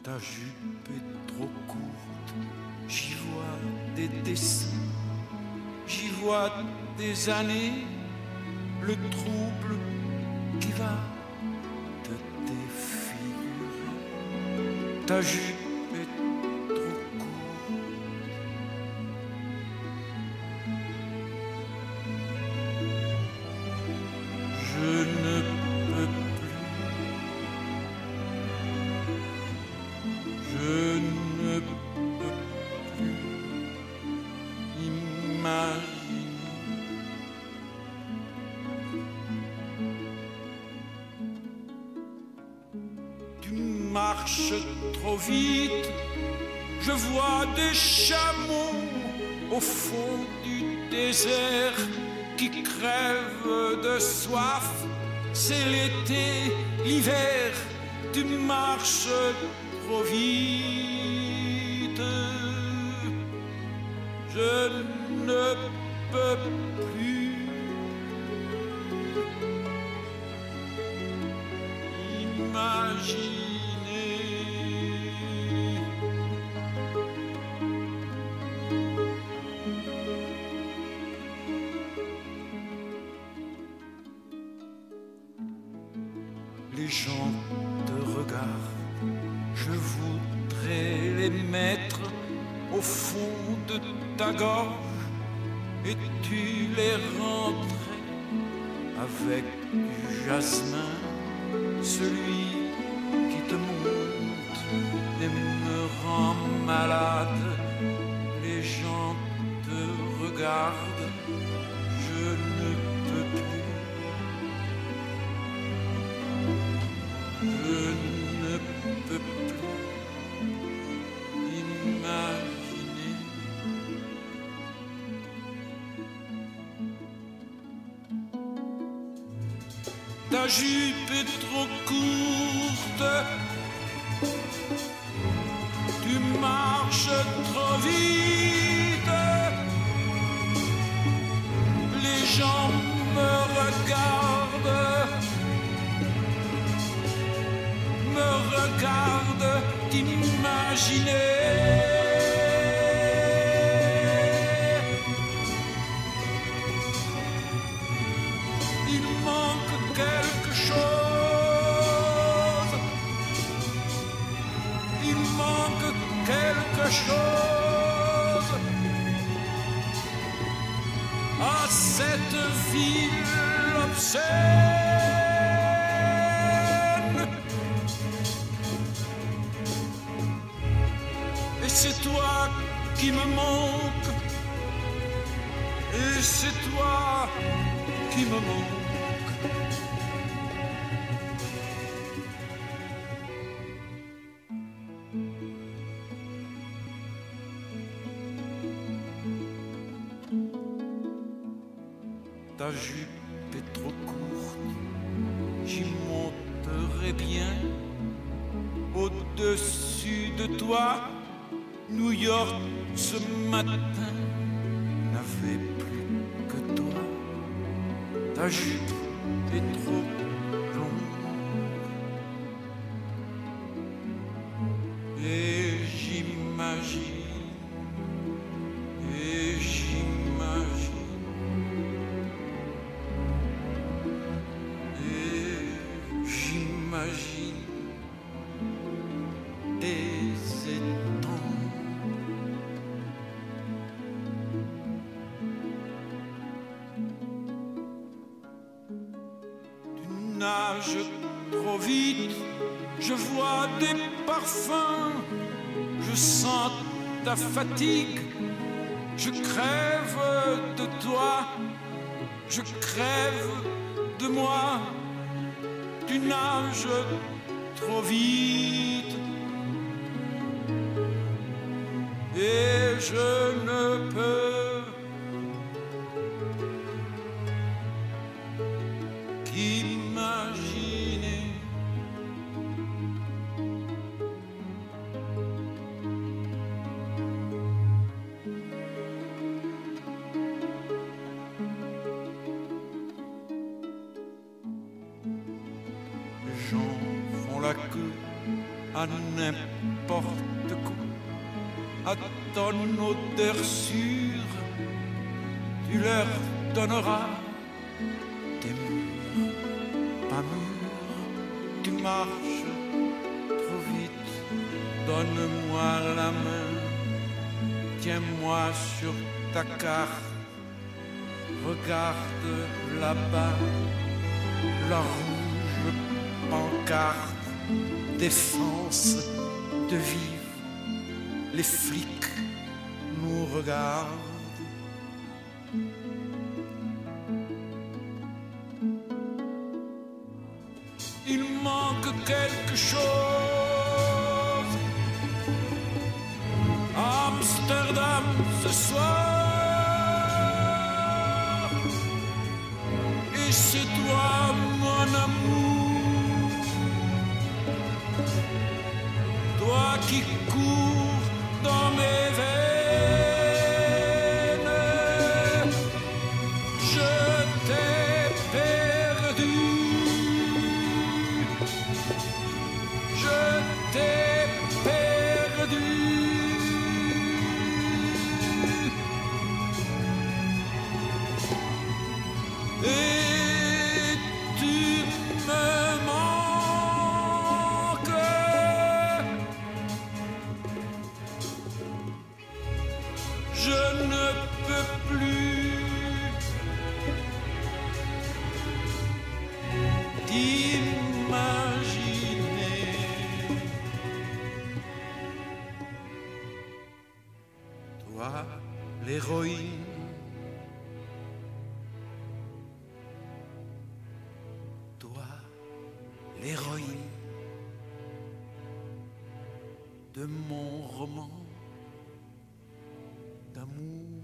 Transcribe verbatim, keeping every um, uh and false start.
Ta jupe est trop courte, j'y vois des dessins, j'y vois des années, le trouble qui va te défigurer. Ta jupe est trop courte. Je ne peux plus, je ne peux plus imaginer. Tu marches trop vite, je vois des chameaux au fond du désert qui crèvent de soif. C'est l'été, l'hiver, tu marches trop vite. Je ne peux plus imaginer. Les gens te regardent, je voudrais les mettre au fond de ta gorge et tu les rentrais avec du jasmin, celui qui te monte et me rend malade. Les gens te regardent, je ne peux plus. Je ne peux plus imaginer. Ta jupe est trop courte, tu marches trop vite. Les gens me regardent, me regarde t'imaginer. Il manque quelque chose, il manque quelque chose à cette ville obscène. Et c'est toi qui me manque, et c'est toi qui me manque. Ta jupe est trop courte, j'y monterai bien. Au-dessus de toi, New York ce matin n'avait plus que toi. Ta jupe est trop longue et j'imagine, et j'imagine, et j'imagine des étangs. Tu nages trop vite, je vois des parfums, je sens ta fatigue, je crève de toi, je crève de moi. Tu nages trop vite et je ne peux qu'imaginer. Les gens font la queue à n'importe n'importe quoi, à ton odeur sûre, tu leur donneras des murs, pas mûrs, tu marches trop vite, donne-moi la main, tiens-moi sur ta carte, regarde là-bas, la rouge pancarte, défense de vivre, les flics nous regardent. Il manque quelque chose. Amsterdam ce soir. Et c'est toi mon amour. Toi qui cours dans mes veines. Je t'ai perdu. Je t'ai perdu. Et tu me manques. Je ne peux plus t'imaginer. Toi, l'héroïne, toi, l'héroïne de mon roman d'amour.